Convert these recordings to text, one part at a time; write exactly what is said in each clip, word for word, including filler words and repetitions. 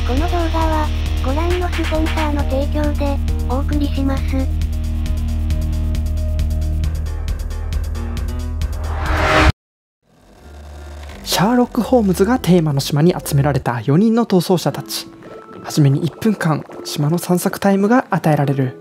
この動画は、ご覧のスポンサーの提供で、お送りします。 シャーロック・ホームズがテーマの島に集められたよにんの逃走者たち。はじめにいっぷんかん、島の散策タイムが与えられる。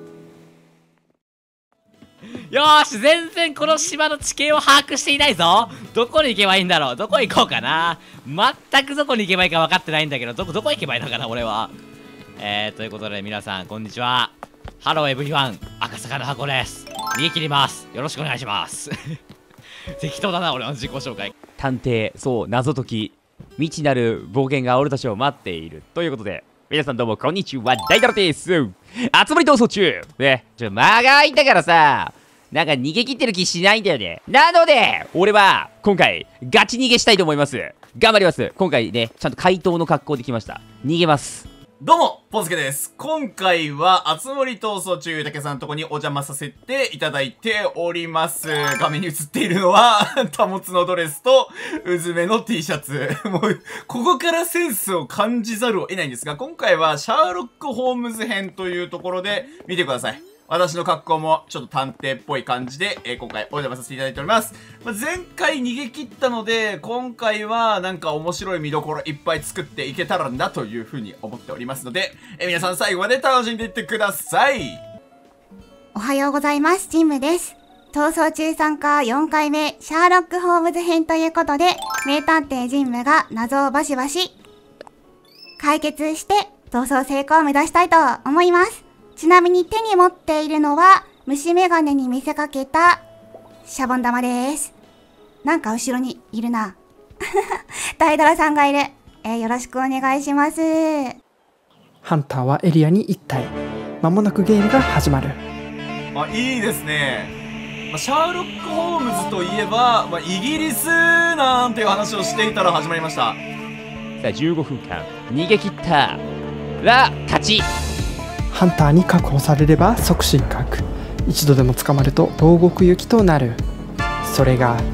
よーし、全然この島の地形を把握していないぞ。どこに行けばいいんだろう。どこ行こうかな。全くどこに行けばいいか分かってないんだけど、どこ、どこ行けばいいのかな、俺は。えー、ということで皆さん、こんにちは。ハローエブリワン、赤坂の箱です。逃げ切ります。よろしくお願いします。適当だな、俺の自己紹介。 探偵、そう、謎解き、未知なる冒険が俺たちを待っている。ということで、皆さんどうもこんにちは、大太郎です。集まり逃走中ね、ちょ、間が空いたからさ、なんか逃げ切ってる気しないんだよね。なので、俺は、今回、ガチ逃げしたいと思います。頑張ります。今回ね、ちゃんと怪盗の格好で来ました。逃げます。 どうも、ポンスケです。今回は、あつ森逃走中、竹さんのとこにお邪魔させていただいております。画面に映っているのは、保つのドレスと、うずめの T シャツ。もう、ここからセンスを感じざるを得ないんですが、今回は、シャーロック・ホームズ編というところで、見てください。私の格好もちょっと探偵っぽい感じで、えー、今回お邪魔させていただいております。まあ、前回逃げ切ったので、今回はなんか面白い見どころいっぱい作っていけたらなというふうに思っておりますので、えー、皆さん最後まで楽しんでいってください。 おはようございます。ジンムです。逃走中参加よんかいめ、シャーロック・ホームズ編ということで、名探偵ジンムが謎をバシバシ解決して逃走成功を目指したいと思います。ちなみに手に持っているのは、虫眼鏡に見せかけた、シャボン玉です。なんか後ろにいるな。大太郎さんがいる。えー、よろしくお願いします。 ハンターはエリアに一体。間もなくゲームが始まる。 あ、いいですね。まあ、シャーロック・ホームズといえば、まあ、イギリスなんていう話をしていたら始まりました。 さあ、じゅうごふんかん、逃げ切ったら、勝ち。 ハンターに確保されれば即失格。一度でも捕まると牢獄行きとなる。それが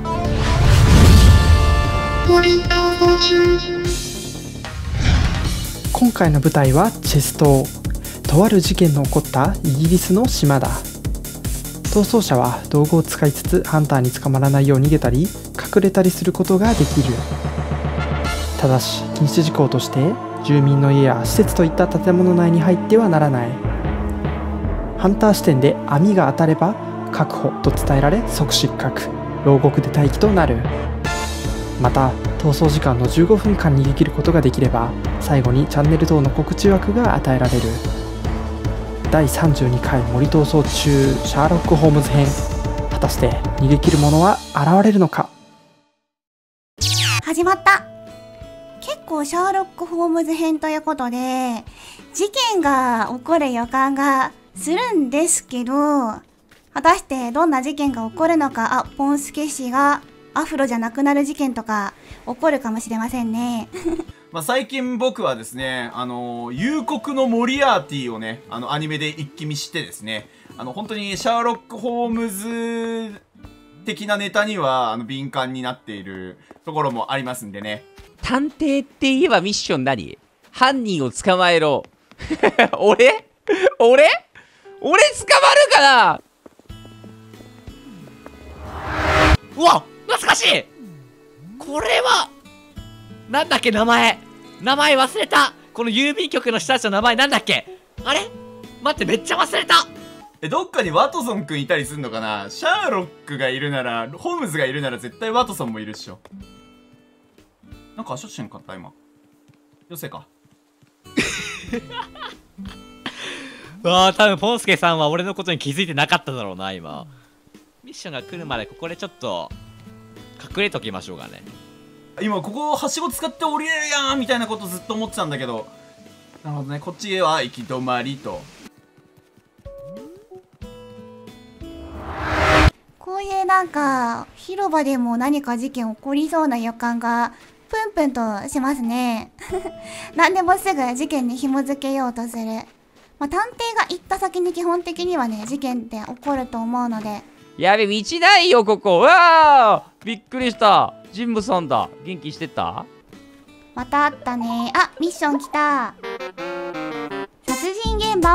今回の舞台はチェス島。とある事件の起こったイギリスの島だ。逃走者は道具を使いつつハンターに捕まらないよう逃げたり隠れたりすることができる。ただし禁止事項として住民の家や施設といった建物内に入ってはならない。ハンター視点で網が当たれば確保と伝えられ即失格、牢獄で待機となる。また逃走時間のじゅうごふんかん逃げ切ることができれば最後にチャンネル等の告知枠が与えられる。だいさんじゅうにかい森逃走中シャーロック・ホームズ編、果たして逃げ切る者は現れるのか。 始まった。結構シャーロック・ホームズ編ということで、事件が起こる予感がするんですけど、果たしてどんな事件が起こるのか。あ、ポンスケ氏がアフロじゃなくなる事件とか起こるかもしれませんね。 まあ最近僕はですね、あのー、幽谷のモリアーティをね、あのアニメで一気見してですね、あの本当にシャーロック・ホームズ的なネタにはあの敏感になっているところもありますんでね。 探偵って言えばミッション何？犯人を捕まえろ。俺俺俺捕まるかな。 うわ、懐かしい。これはなんだっけ、名前名前忘れた。この郵便局の人たちの名前なんだっけ。あれ待って、めっちゃ忘れた。 え、どっかにワトソンくんいたりすんのかな。シャーロックがいるなら、ホームズがいるなら絶対ワトソンもいるっしょ。なんか足音しんかった今。よせか。 ああ、多分ポンスケさんは俺のことに気づいてなかっただろうな、今。ミッションが来るまでここでちょっと隠れときましょうかね。 今ここはしご使って降りれるやんみたいなことずっと思ってたんだけど、なるほどね。こっちへは行き止まりと。 こういうなんか広場でも何か事件起こりそうな予感がプンプンとしますね。何でもすぐ事件に紐づけようとする。まあ、探偵が行った先に基本的にはね、事件って起こると思うので。 やべ、道ないよここ。うわー、びっくりした。ジンムさんだ。元気してた？ またあったね。あ、ミッション来た。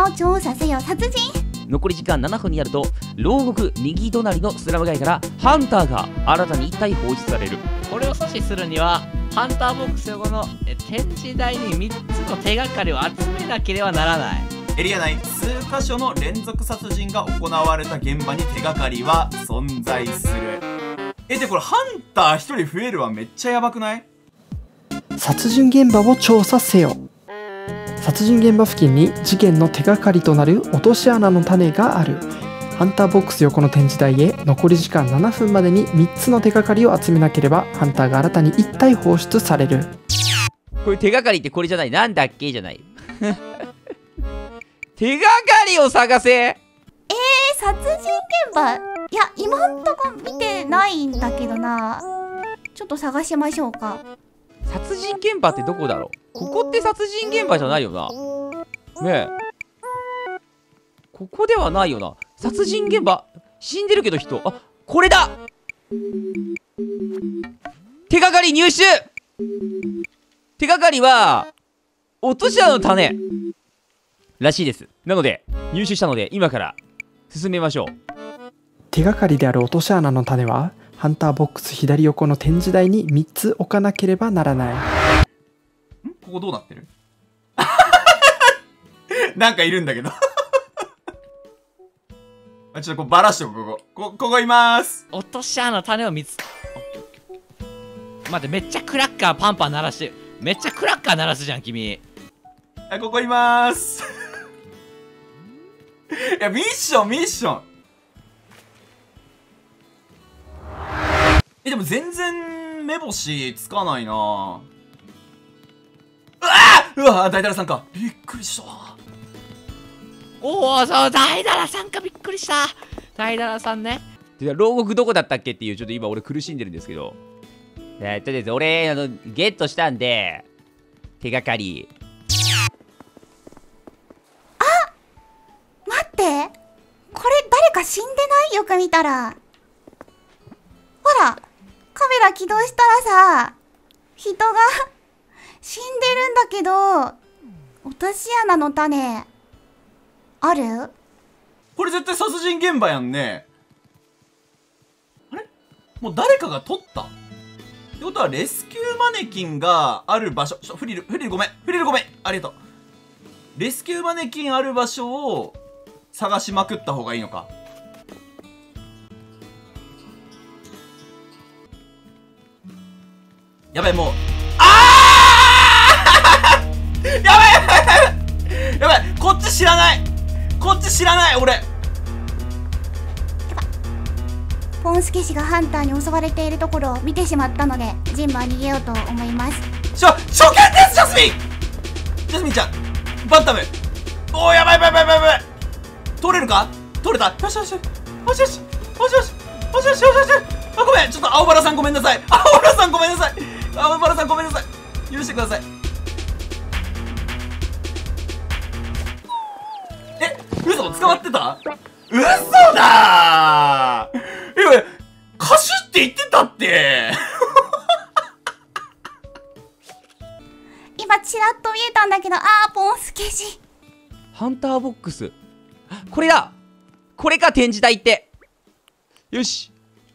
を調査せよ。殺人？ 残り時間ななふんになると牢獄右隣のスラム街からハンターが新たにいち体放出される。 これを阻止するにはハンターボックス横のえ展示台にみっつの手がかりを集めなければならない。 エリア内数箇所の連続殺人が行われた現場に手がかりは存在する。え、でこれハンターひとり増えるはめっちゃやばくない？ 殺人現場を調査せよ。殺人現場付近に事件の手がかりとなる落とし穴の種がある。ハンターボックス横の展示台へ残り時間ななふんまでにみっつの手がかりを集めなければハンターが新たにいち体放出される。 これ手がかりってこれじゃない、なんだっけじゃない手がかりを探せ。 えー、殺人現場、いや今んとこ見てないんだけどな。ちょっと探しましょうか。 殺人現場ってどこだろう。ここって殺人現場じゃないよな。ねえ、ここではないよな。殺人現場、死んでるけど人、あ、これだ。手がかり入手。手がかりは落とし穴の種らしいです。なので入手したので今から進めましょう。 手がかりである落とし穴の種はハンターボックス左横の展示台にみっつ置かなければならない。 んここどうなってるなんかいるんだけどあ、ちょっとこうバラしておこう。こここここいまーす。 落とし穴の種を見つ待って、めっちゃクラッカーパンパン鳴らしてる。めっちゃクラッカー鳴らすじゃん君。 あ、ここいまーすいやミッションミッションえ、でも全然目星つかないな。うわーうわー、大太郎さんか。びっくりした。 おお、そう、大だらさんか、びっくりした。大だらさんね。 で牢獄どこだったっけっていう、ちょっと今俺苦しんでるんですけど、えー、とりあえず俺あのゲットしたんで手がかり。 待って、これ誰か死んでない？よく見たらほら、カメラ起動したらさ、人が死んでるんだけど、落とし穴の種ある？ これ絶対殺人現場やんね。あれもう誰かが撮ったってことは、レスキューマネキンがある場所、ちょフリル、フリルごめん、フリルごめん、ありがとう。レスキューマネキンある場所を探しまくった方がいいのか。やばい、もう、あーやばいやばいやばいやばい、こっち知らないこっち知らない俺。 ポンスケ氏がハンターに襲われているところを見てしまったので、ジンムは逃げようと思います。 しょ、初見ですジャスミンジャスミンちゃんバンタム。おー、やばいやばいやばいやばいやばい。取れるか取れた。よしよしよしよしよしよしよしよしよしよしよし。あ、ごめん、ちょっと青バラさんごめんなさい。青バラさんごめんなさい。青バラさんごめんなさい。許してください。え、嘘捕まってた？嘘だー。いやいや、歌手って言ってたって今チラッと見えたんだけど、あー、ポンスケ氏。 ハンターボックス、これだ。これか、展示台って。よし、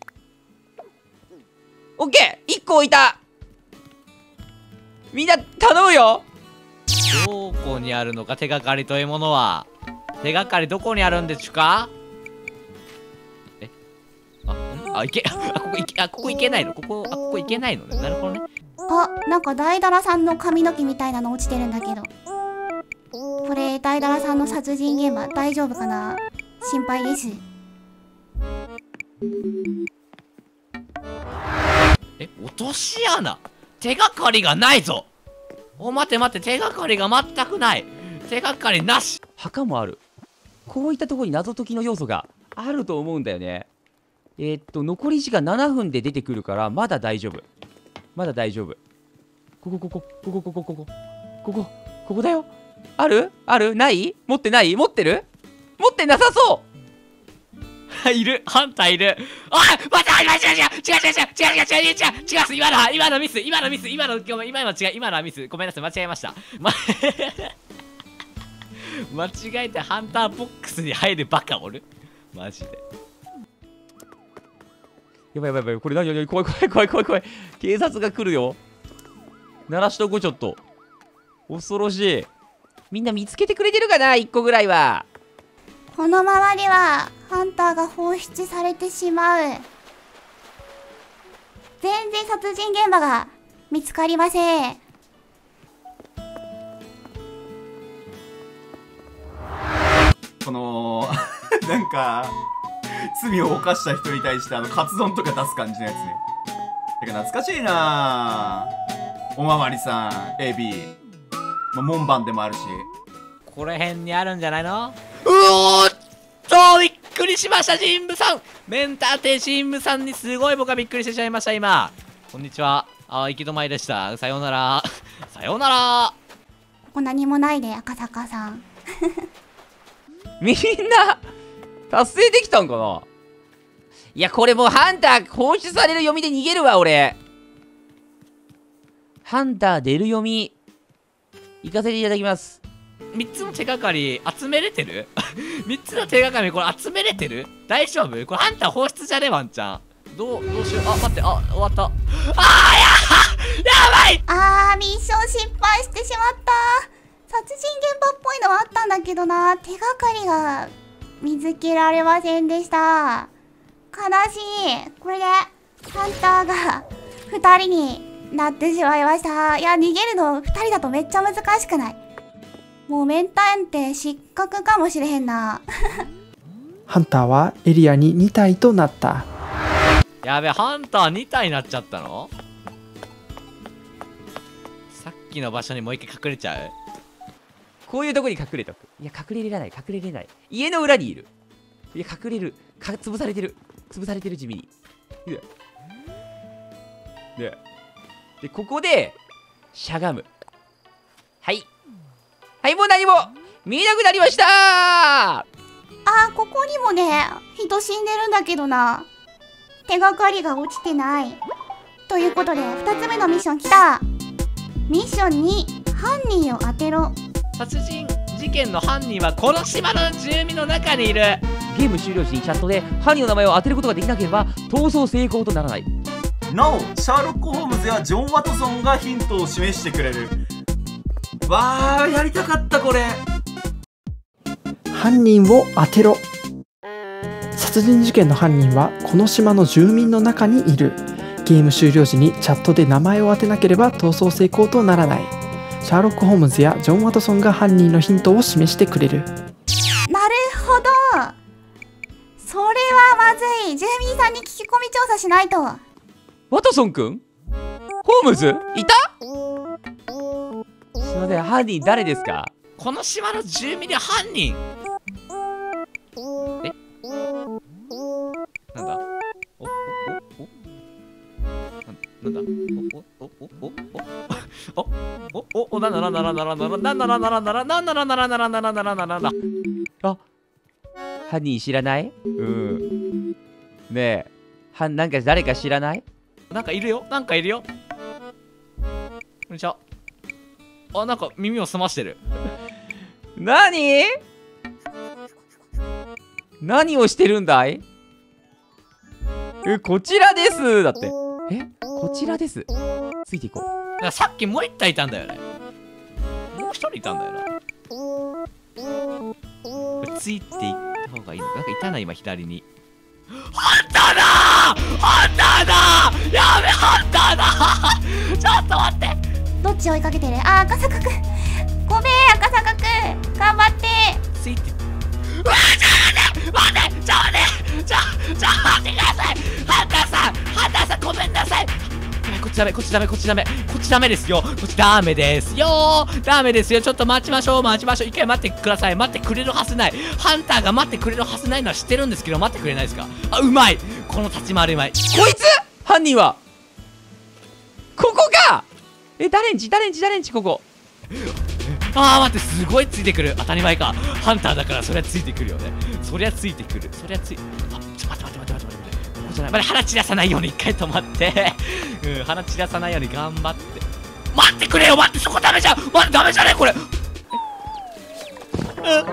オッケー、いっこ置いた。みんな頼むよ。 どこにあるのか、手がかりというものは。手がかりどこにあるんでちゅか？えあ、んあ、いけ、あ、ここいけ、あ、ここいけないの？ここ、あ、ここいけないのね。なるほどね。 あ、なんか大ダラさんの髪の毛みたいなの落ちてるんだけど、これ大ダラさんの殺人現場大丈夫かな？心配です。 え、落とし穴？手がかりがないぞ。お、待て待て、手がかりが全くない。手がかりなし。 墓もある。こういったところに謎解きの要素があると思うんだよね。えー、っと残り時間ななふんで出てくるからまだ大丈夫。まだ大丈夫。ここここここここここここここだよ。あるあるない？持ってない？持ってる？持ってなさそう。 いる、ハンターいる。おい、待って、違う違う違う違う違う違う違う違う違う違う違う、今のは今のミス、今のミス、今の今の今の違う、今のはミス。ごめんなさい、間違えました。ま間違えてハンターボックスに入るバカおるマジで。 やばいやばいやばい、これ何何怖い怖い怖い怖い怖い。警察が来るよ。鳴らしとこう、ちょっと。恐ろしい。みんな見つけてくれてるかな、いっこぐらいは。 この周りはハンターが放出されてしまう。全然殺人現場が見つかりません。 このなんか罪を犯した人に対してあのカツ丼とか出す感じのやつね。てか懐かしいなぁ。おまわりさん エービー、まあ、門番でもあるし。 これ辺にあるんじゃないの。うおーっとびっくりしました。神武さん、メンター亭神武さんにすごい僕はびっくりしてしまいました今。こんにちは。あー、行き止まりでした。さようならさようなら。 ここ何もないで赤坂さん。 みんな達成できたんかな。いや、これもうハンター放出される読みで逃げるわ俺。ハンター出る読み行かせていただきます。 みっつの手がかり集めれてるみっつの手がかりこれ集めれてる。大丈夫これハンター放出じゃねワンちゃん。どうどうしよう。あ、待って、あ、終わった。あー、ややばい。 あー、ミッション失敗してしまった。殺人現場っぽいのはあったんだけどな、手がかりが見つけられませんでした。悲しい。これでハンターがふたりになってしまいました。いや、逃げるのふたりだとめっちゃ難しくない？もうメンタンって失格かもしれへんな。 ハンターはエリアにに体となった。 やべ、ハンターに体になっちゃったの。さっきの場所にもう一回隠れちゃう。 こういうとこに隠れとく。いや、隠れれない、隠れれない。家の裏にいる。いや、隠れる。か、潰されてる。潰されてる、地味に。で、で、で、ここで、しゃがむ。はい。はい、もう何も見えなくなりましたー。 あー、ここにもね、人死んでるんだけどな。手がかりが落ちてない。ということで、ふたつめのミッション来た。ミッションに、犯人を当てろ。 殺人事件の犯人はこの島の住民の中にいる。 ゲーム終了時にチャットで犯人の名前を当てることができなければ逃走成功とならない。 なお、シャーロック・ホームズやジョン・ワトソンがヒントを示してくれる。わー、やりたかったこれ。 犯人を当てろ。殺人事件の犯人はこの島の住民の中にいる。ゲーム終了時にチャットで名前を当てなければ逃走成功とならない。シャーロック・ホームズやジョン・ワトソンが犯人のヒントを示してくれる。 なるほど。それはまずい。住民さんに聞き込み調査しないと。 ワトソンくん？ホームズいた？すいません、犯人誰ですか？ この島の住民で犯人。え？なんだ？おおおお？なんだ？おおおおおおおおおなんだなんだなんだなんだなんだなんだなんだなんだなんだなんだなんだなんだなんだなんだ。 あ、犯人知らない？うん。ねえ、はなんか誰か知らない？ なんかいるよ、なんかいるよ。こんにちは。あ、なんか耳を澄ましてる。 何？何をしてるんだい？え、こちらですだって。え、こちらです。ついていこう。 なんかさっきもう一体いたんだよね。もう一人いたんだよな。これついていった方がいいのか。なんかいたな今左に。ハンターだー！ハンターだー！やべ、ハンターだー！ちょっと待って。 どっち追いかけてる？あー、赤坂くん。ごめん、赤坂くん。頑張って。 ついて。うわー、ちょっと待って待ってちょっと待ってちょ、ちょ、待ってください。ハンターさんハンターさんごめんなさい。こっちダメ、こっちダメ、こっちダメ、こっちダメですよ。こっちダメですよー。ダメですよ。ちょっと待ちましょう、待ちましょう。一回待ってください。待ってくれるはずない。ハンターが待ってくれるはずないのは知ってるんですけど、待ってくれないですか？あ、うまい。この立ち回りうまい。 こいつ？犯人はここか。え、誰んち誰んち誰んちここ。 あー、待って、すごいついてくる。当たり前か。ハンターだからそりゃついてくるよね。そりゃついてくる。そりゃついあ、ちょっと待って待って待って待って待って。ここじゃない。まだ鼻散らさないように一回止まってうん、鼻散らさないように頑張って。待ってくれよ、待って、そこダメじゃん。待って、ダメじゃねえこれ。うん、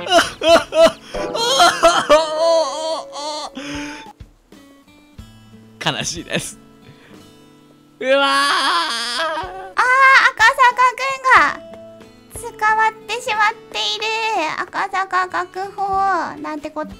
話です。うわー、 あー、赤坂くんが捕まってしまっている。赤坂学法なんてこった。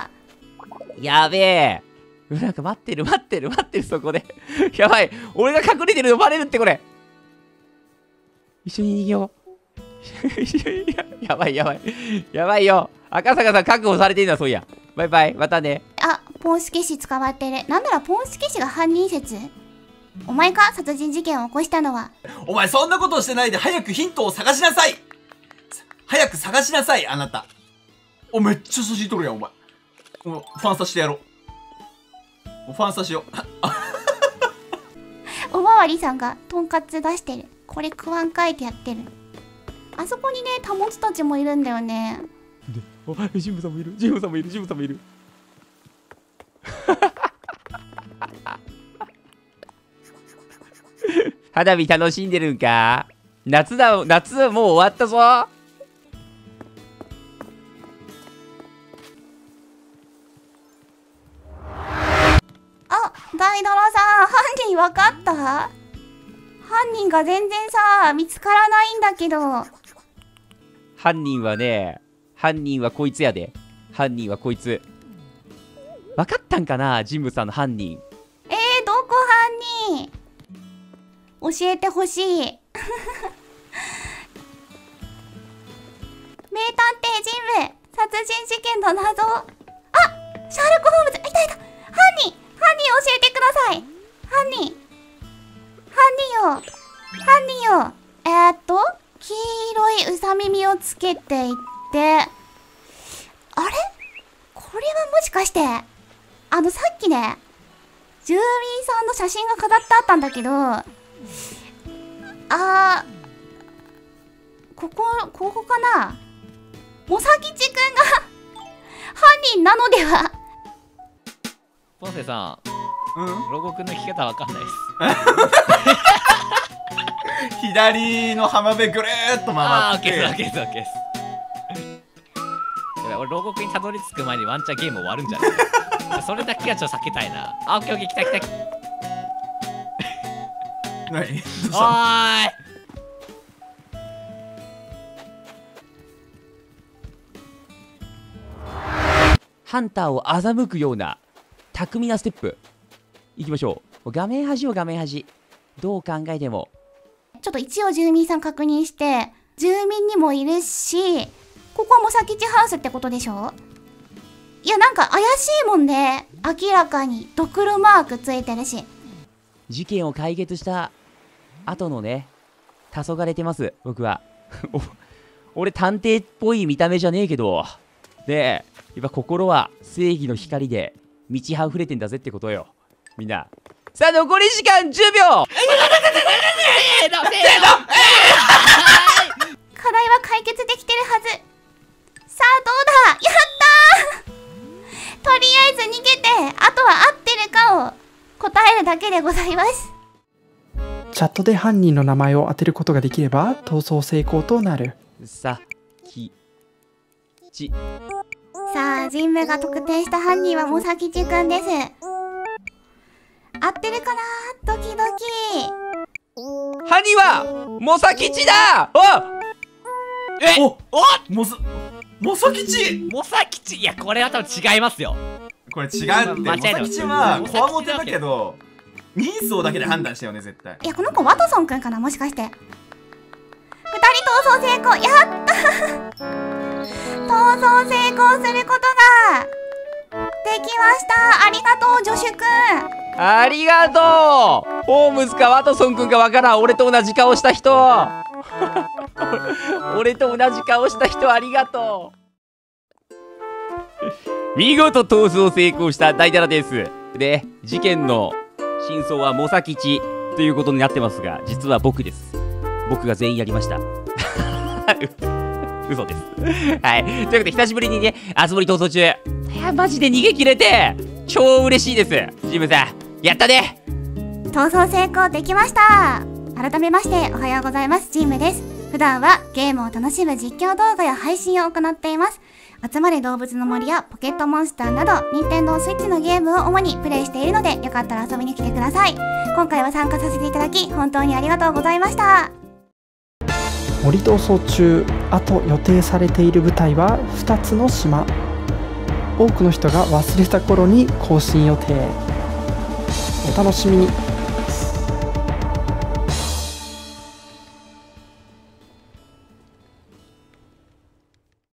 やべえ。なんか待ってる待ってる待ってる、そこで。やばい、俺が隠れてるのバレるって、これ。一緒に逃げよう。一緒に、やばいやばいやばいよ。赤坂さん確保されてるんだ、そういや。バイバイ、またね。 あ、ポンスケ氏捕まってる。なんならポンスケ氏が犯人説。お前か、殺人事件を起こしたのは。 お前そんなことをしてないで早くヒントを探しなさい。早く探しなさい、あなた。お、めっちゃ写真撮るやん、お前。お、ファンサしてやろう。ファンサしよう。おまわりさんがとんかつ出してる。これ食わんかいてやってる。あそこにね、タモツたちもいるんだよね。 お、ジムさんもいる、ジムさんもいる、ジムさんもいる。花火楽しんでるんか。夏だ、夏もう終わったぞ。あ、 大ドラさん、犯人わかった？犯人が全然さ、見つからないんだけど。 犯人はね、犯人はこいつやで。犯人はこいつ。わかったんかな、ジムさんの犯人。 えー、どこ犯人？教えてほしい。名探偵ジム、殺人事件の謎。あ、シャーロック・ホームズ、いたいた。犯人、犯人教えてください。犯人、犯人よ、犯人よ。えー、っと、黄色いうさ耳をつけていて、あれ？これはもしかして、あのさっきね、住民さんの写真が飾ってあったんだけど、あー、ここ、ここかな？モサキチくんが犯人なのでは？ ポンセさん、 うん、 ロゴくんの聞き方わかんないです。 左の浜辺ぐるーっとあー、オッ回ってケーです、オッケーです、オッケーです。やばい、俺ロゴくんにたどり着く前にワンチャンゲーム終わるんじゃない？それだけはちょっと避けたいな。あ、オッケーオッケー、来た来た来た。 何？どうしたの？ おーい。 ハンターを欺くような巧みなステップいきましょう。画面端を画面端、どう考えてもちょっと一応住民さん確認して、住民にもいるし、ここはモサキチハウスってことでしょ？いや、なんか怪しいもんね。明らかにドクロマークついてるし。 事件を解決した後のね、黄昏れてます僕は。俺探偵っぽい見た目じゃねえけど、でやっぱ心は正義の光で満ち溢れてんだぜってことよ、みんな。さあ残り時間じゅうびょう。 課題は解決できてるはず。さあどうだ、やったーとりあえず逃げて、あとは合ってるかを答えるだけでございます。 チャットで犯人の名前を当てることができれば逃走成功となる。 さきち。 さあ、ジンムが特定した犯人はモサキチくんです。合ってるかな、ドキドキ。 犯人はモサキチだ。おえおおモサ、モサキチモサキチ、いや、これは多分違いますよ。 これ違うって。モ間違いないサキチはこわもてだけど、人相だけで判断したよね、絶対。 いや、この子ワトソンくんかな、もしかして。二人逃走成功、やった逃走成功することができました。ありがとう、ジョシュくん。 ありがとう。ホームズかワトソン君かわからん。俺と同じ顔した人俺と同じ顔した人ありがとう。見事逃走成功した大ダラです。で、事件の真相はモサキチということになってますが、実は僕です。僕が全員やりました嘘です。はい。ということで、久しぶりにね、あつ森逃走中。いや、マジで逃げ切れて、超嬉しいです。ジムさん、やったね。 逃走成功できました。改めまして、おはようございます。ジムです。普段はゲームを楽しむ実況動画や配信を行っています。 集まれ動物の森やポケットモンスターなど、任天堂スイッチのゲームを主にプレイしているので、よかったら遊びに来てください。今回は参加させていただき、本当にありがとうございました。 森逃走中、あと予定されている舞台はふたつの島。多くの人が忘れた頃に更新予定。お楽しみに。